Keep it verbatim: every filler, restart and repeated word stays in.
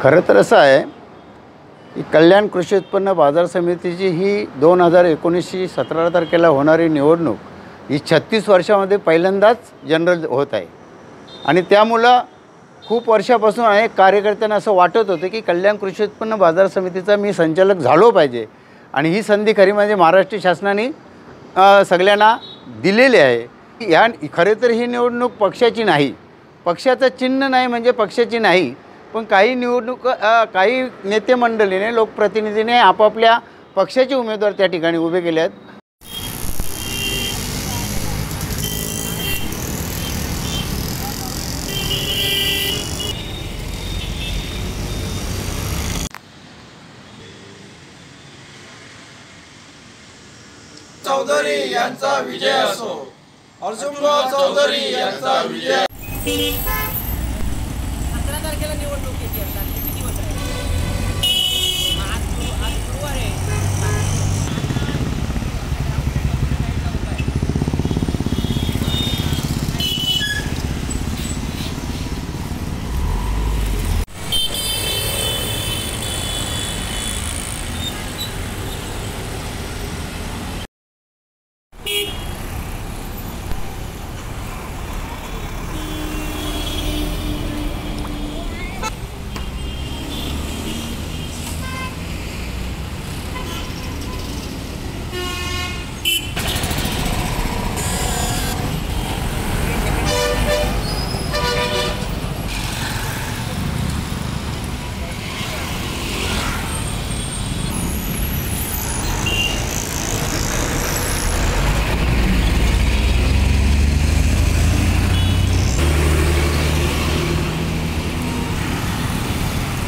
खरं तर असं आहे की कल्याण कृषी उत्पन्न बाजार समितीची ही दोन हजार एकोणीसची सतरा तारखेला होणारी निवडणूक ही छत्तीस वर्षामध्ये पहिल्यांदाच जनरल होत आहे। आणि त्यामुळं खूप वर्षापासून अनेक कार्यकर्त्यांना असं वाटत होतं की कल्याण कृषी उत्पन्न बाजार समितीचा मी संचालक झालो पाहिजे आणि ही संधी खरी म्हणजे महाराष्ट्र शासनाने सगळ्यांना दिलेली आहे। ह्या खरे तर ही निवडणूक पक्षाची नाही, पक्षाचं चिन्ह नाही म्हणजे पक्षाची नाही, पण काही निवडणूक काही नेते मंडळीने लोकप्रतिनिधीने आपापल्या पक्षाचे उमेदवार त्या ठिकाणी उभे केले आहेत। चौधरी यांचा विजय असो, अर्जुन चौधरी यांचा विजय।